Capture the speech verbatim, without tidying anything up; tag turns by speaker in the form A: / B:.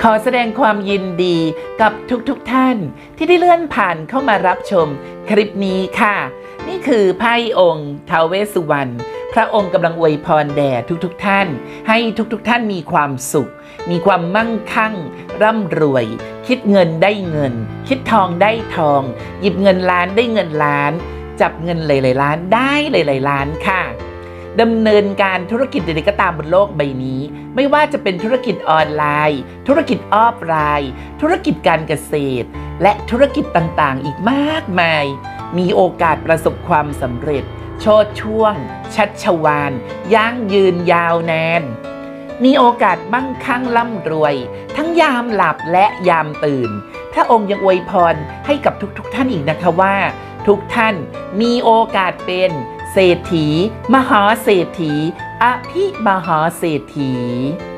A: ขอแสดงความยินดีกับทุกๆ ท่านที่ได้เลื่อนผ่านเข้ามารับชมคลิปนี้ค่ะนี่คือไพ่องค์ท้าวเวสสุวรรณพระองค์กำลังอวยพรแด่ทุกๆท่านให้ทุกๆท่านมีความสุขมีความมั่งคั่งร่ำรวยคิดเงินได้เงินคิดทองได้ทองหยิบเงินล้านได้เงินล้านจับเงินหลายๆล้านได้หลายๆล้านค่ะดำเนินการธุรกิจใดๆก็ตามบนโลกใบนี้ไม่ว่าจะเป็นธุรกิจออนไลน์ธุรกิจออฟไลน์ธุรกิจการเกษตรและธุรกิจต่างๆอีกมากมายมีโอกาสประสบความสำเร็จโชติช่วงชัชวาลยั่งยืนยาวนานมีโอกาสมั่งคั่งร่ำรวยทั้งยามหลับและยามตื่นพระองค์ยังอวยพรให้กับทุกๆท่านอีกนะคะว่าทุกท่านมีโอกาสเป็นเศรษฐีมหาเศรษฐีอภิมหาเศรษฐี